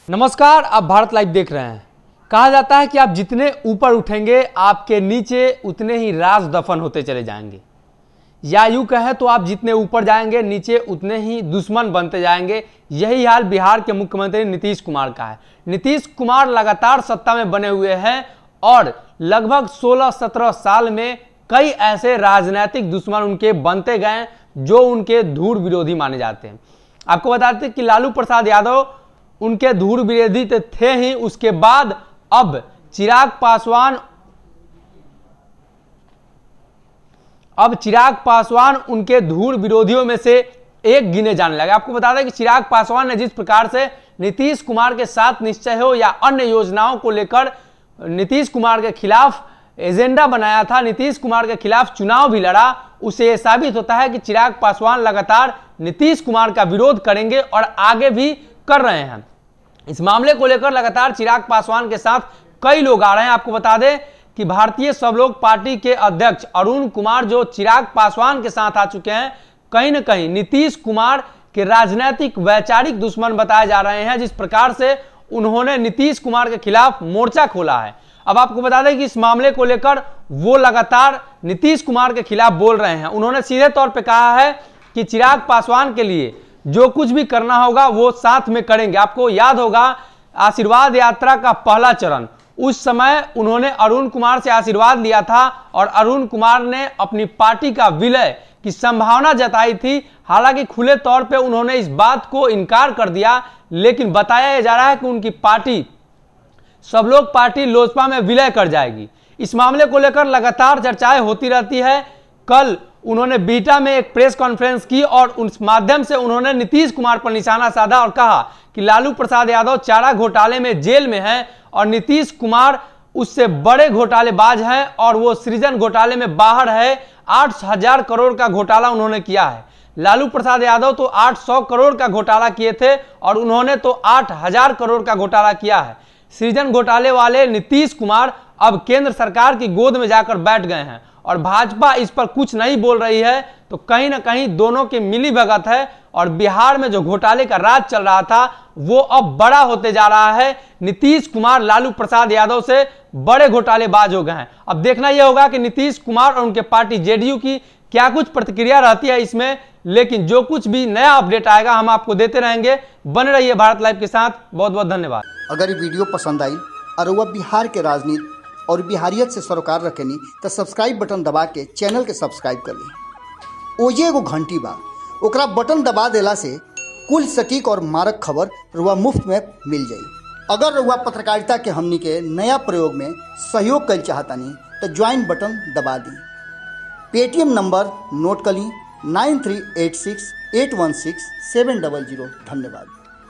नमस्कार, आप भारत लाइव देख रहे हैं। कहा जाता है कि आप जितने ऊपर उठेंगे आपके नीचे उतने ही राज दफन होते चले जाएंगे, या यूं कहें तो आप जितने ऊपर जाएंगे नीचे उतने ही दुश्मन बनते जाएंगे। यही हाल बिहार के मुख्यमंत्री नीतीश कुमार का है। नीतीश कुमार लगातार सत्ता में बने हुए हैं और लगभग 16-17 साल में कई ऐसे राजनीतिक दुश्मन उनके बनते गए जो उनके धूर विरोधी माने जाते हैं। आपको बताते हैं कि लालू प्रसाद यादव उनके धूर विरोधी तो थे ही, उसके बाद अब चिराग पासवान उनके धूर विरोधियों में से एक गिने जाने लगे। आपको बता दें कि चिराग पासवान ने जिस प्रकार से नीतीश कुमार के साथ निश्चय हो या अन्य योजनाओं को लेकर नीतीश कुमार के खिलाफ एजेंडा बनाया था, नीतीश कुमार के खिलाफ चुनाव भी लड़ा, उससे यह साबित होता है कि चिराग पासवान लगातार नीतीश कुमार का विरोध करेंगे और आगे भी कर रहे हैं। इस मामले को लेकर लगातार चिराग पासवान के साथ कई लोग आ रहे हैं। आपको बता दें कि भारतीय सब लोग पार्टी के अध्यक्ष अरुण कुमार जो चिराग पासवान के साथ आ चुके हैं, कहीं न कहीं नीतीश कुमार के राजनीतिक वैचारिक दुश्मन बताए जा रहे हैं। जिस प्रकार से उन्होंने नीतीश कुमार के खिलाफ मोर्चा खोला है, अब आपको बता दें कि इस मामले को लेकर वो लगातार नीतीश कुमार के खिलाफ बोल रहे हैं। उन्होंने सीधे तौर पर कहा है कि चिराग पासवान के लिए जो कुछ भी करना होगा वो साथ में करेंगे। आपको याद होगा आशीर्वाद यात्रा का पहला चरण, उस समय उन्होंने अरुण कुमार से आशीर्वाद लिया था और अरुण कुमार ने अपनी पार्टी का विलय की संभावना जताई थी। हालांकि खुले तौर पे उन्होंने इस बात को इनकार कर दिया, लेकिन बताया जा रहा है कि उनकी पार्टी सब लोग पार्टी लोजपा में विलय कर जाएगी। इस मामले को लेकर लगातार चर्चाएं होती रहती है। कल उन्होंने बीटा में एक प्रेस कॉन्फ्रेंस की और उस माध्यम से उन्होंने नीतीश कुमार पर निशाना साधा और कहा कि लालू प्रसाद यादव चारा घोटाले में जेल में हैं और नीतीश कुमार उससे बड़े घोटालेबाज हैं और वो सृजन घोटाले में बाहर है। 8,000 करोड़ का घोटाला उन्होंने किया है। लालू प्रसाद यादव तो 800 करोड़ का घोटाला किए थे और उन्होंने तो 8,000 करोड़ का घोटाला किया है। सृजन घोटाले वाले नीतीश कुमार अब केंद्र सरकार की गोद में जाकर बैठ गए हैं और भाजपा इस पर कुछ नहीं बोल रही है, तो कहीं ना कहीं दोनों की मिली भगत है और बिहार में जो घोटाले का राज चल रहा था वो अब बड़ा होते जा रहा है। नीतीश कुमार लालू प्रसाद यादव से बड़े घोटालेबाज हो गए हैं। अब देखना यह होगा कि नीतीश कुमार और उनके पार्टी जेडीयू की क्या कुछ प्रतिक्रिया रहती है इसमें, लेकिन जो कुछ भी नया अपडेट आएगा हम आपको देते रहेंगे। बने रहिए भारत लाइव के साथ। बहुत बहुत धन्यवाद। अगर ये वीडियो पसंद आई और वह बिहार के राजनीति और बिहारियत से सरोकार रखेनी तो सब्सक्राइब बटन दबा के चैनल के सब्सक्राइब कर ली। ओजे एगो घंटी बा, ओकरा बटन दबा देला से कुल सटीक और मारक खबर रुआ मुफ्त में मिल जाई। अगर रुआ पत्रकारिता के हमनी के नया प्रयोग में सहयोग कर चाहतानी तो ज्वाइन बटन दबा दी। पेटीएम नंबर नोट कर ली 9386816700। धन्यवाद।